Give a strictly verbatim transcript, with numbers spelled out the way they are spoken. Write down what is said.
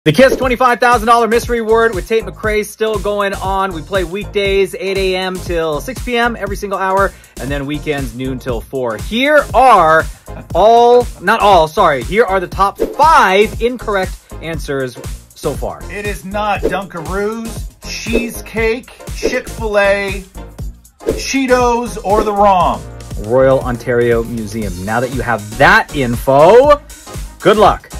The KiSS twenty-five thousand dollar mystery word with Tate McRae still going on. We play weekdays eight A M till six P M every single hour, and then weekends noon till four. Here are all, not all, sorry, here are the top five incorrect answers so far. It is not Dunkaroos, cheesecake, Chick-fil-A, Cheetos, or the ROM. Royal Ontario Museum. Now that you have that info, good luck.